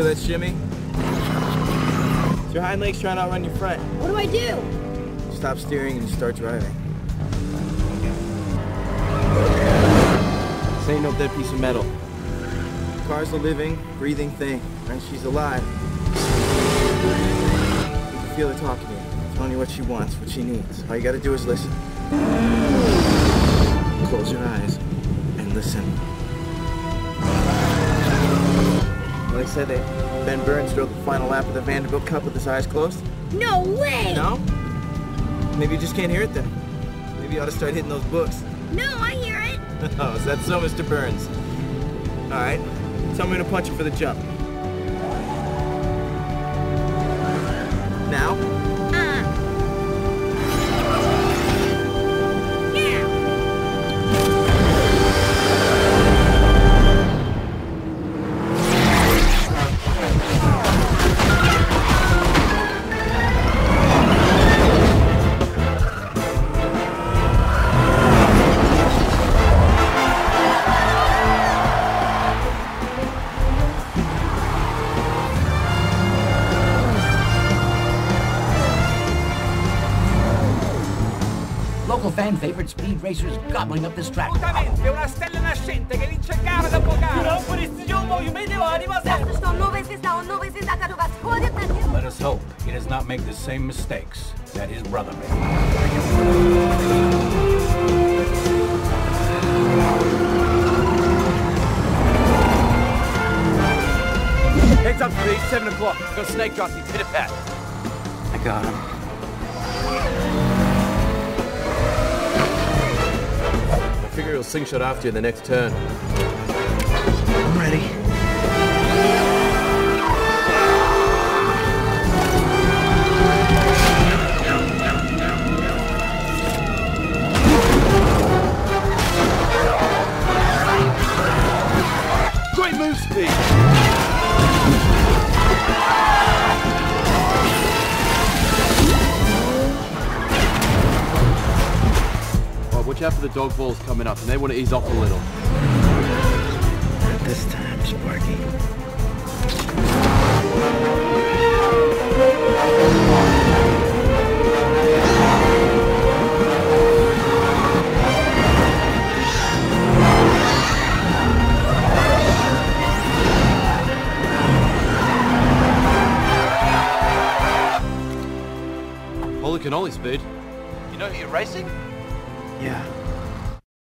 that shimmy? It's your hind legs trying to outrun your front. What do I do? Stop steering and start driving. This ain't no dead piece of metal. The car's a living, breathing thing, and she's alive. You can feel her talking to you, telling you what she wants, what she needs. All you gotta do is listen. Close your eyes and listen. Like I said, Ben Burns drove the final lap of the Vanderbilt Cup with his eyes closed. No way! No? Maybe you just can't hear it then. Maybe you ought to start hitting those books. No, I hear it! Oh, is that so, Mr. Burns? All right, tell me when to punch you for the jump. Now? Local fan favorite speed racers gobbling up this track. Assolutamente, una stella nascente che vince gara dopo gara. Let us hope he does not make the same mistakes that his brother made. Heads up, please. 7 o'clock. Got snake crossing. Hit a pat. I got him. I figure he'll slingshot after you in the next turn. I'm ready. Great move speed. Watch out for the dog balls coming up, and they want to ease off a little. Not this time, Sparky. Holy cannoli speed. You know who you're racing? Yeah,